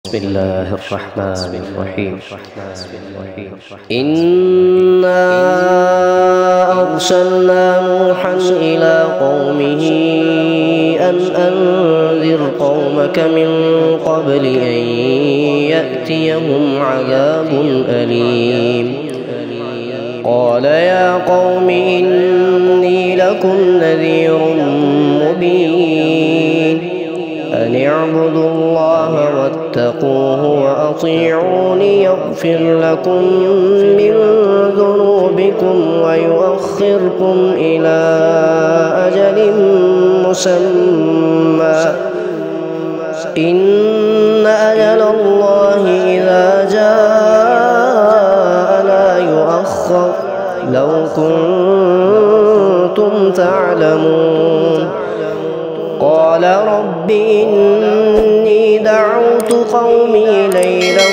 بسم الله الرحمن الرحيم. إنا أرسلنا نوحا إلى قومه أن أنذر قومك من قبل أن يأتيهم عذاب أليم. قال يا قوم إني لكم نذير مبين أن اعبدوا الله واتقوه وأطيعوني يغفر لكم من ذنوبكم ويؤخركم إلى أجل مسمى إن أجل الله إذا جاء لا يؤخر لو كنتم تعلمون. قال رب إني دعوت قومي ليلا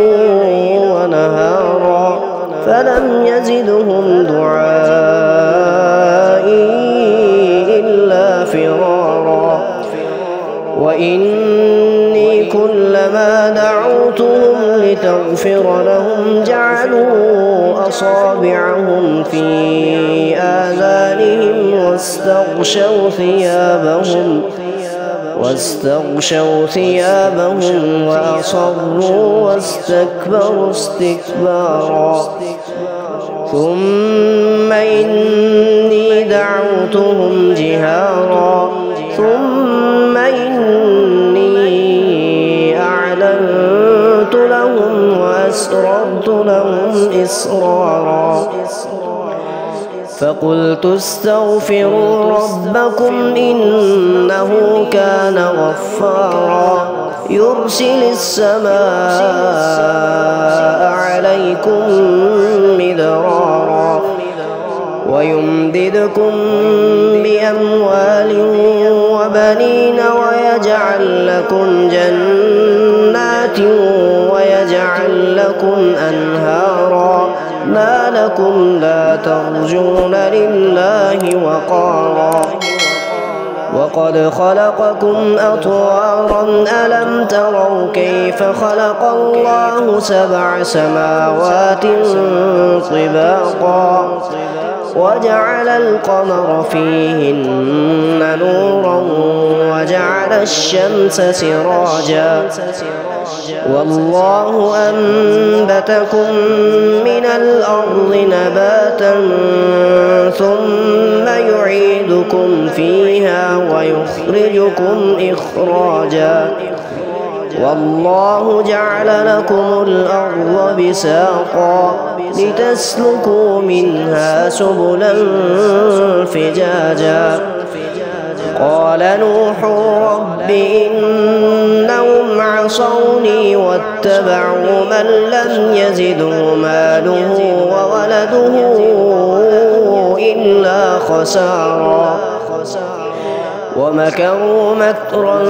ونهارا فلم يزدهم دعائي إلا فرارا وإني كلما دعوتهم لتغفر لهم جعلوا أصابعهم في آذانهم واستغشوا ثيابهم وأصروا واستكبروا استكبارا. ثم إني دعوتهم جهارا ثم إني أعلنت لهم وأسررت لهم إسرارا. فقلت استغفروا ربكم إنه كان غفارا يرسل السماء عليكم مدرارا ويمددكم بأموال وبنين ويجعل لكم جنات ويجعل لكم أنهارا. ما لكم لا ترجون لله وقارا وقد خلقكم أطوارا ألم تروا كيف خلق الله 7 سماوات طباقا وجعل القمر فيهن نورا وجعل الشمس سراجا والله أنبتكم من الأرض نباتا ثم يعيدكم فيها ويخرجكم إخراجا والله جعل لكم الأرض بساطا لتسلكوا منها سبلا فجاجا. قال نوح رب إنهم عصوني واتبعوا من لم يزده ماله وولده إلا خسارا ومكروا مكرا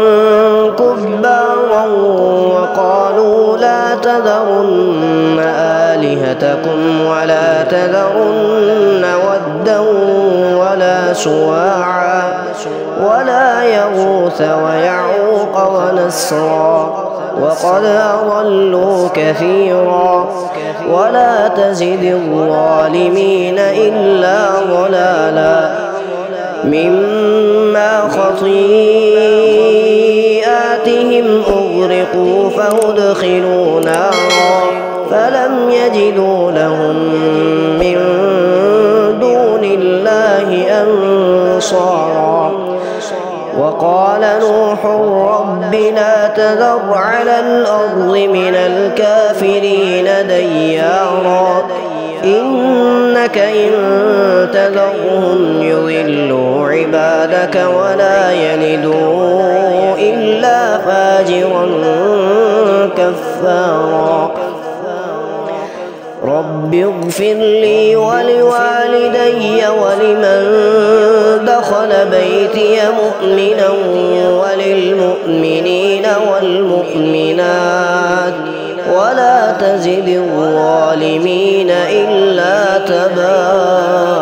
كبارا وقالوا لا تذرن آلهتكم ولا تذرن ودا ولا سواعا ولا يغوث ويعوق ونسرا وقد أضلوا كثيرا ولا تزد الظالمين إلا ضلالا. مما خطيئاتهم أغرقوا فأدخلوا نارا فلم يجدوا لهم من دون الله أنصارا. وقال نوح رب لا تذر على الأرض من الكافرين ديارا إنك إن تذرهم يضلوا عبادك ولا يلدوا إلا فاجرا كفارا. رب اغفر لي ولوالدي ولمن دخل بيتي مؤمنا وللمؤمنين والمؤمنات ولا تزد الظالمين إلا تبارا.